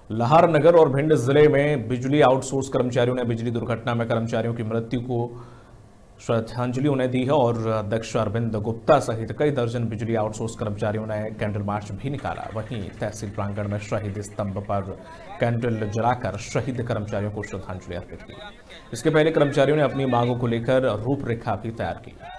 लहारनगर और भिंड जिले में बिजली आउटसोर्स कर्मचारियों ने बिजली दुर्घटना में कर्मचारियों की मृत्यु को श्रद्धांजलि उन्हें दी है और अध्यक्ष अरविंद गुप्ता सहित कई दर्जन बिजली आउटसोर्स कर्मचारियों ने कैंडल मार्च भी निकाला। वहीं तहसील प्रांगण में शहीद स्तंभ पर कैंडल जलाकर शहीद कर्मचारियों को श्रद्धांजलि अर्पित की। इसके पहले कर्मचारियों ने अपनी मांगों को लेकर रूपरेखा भी तैयार की।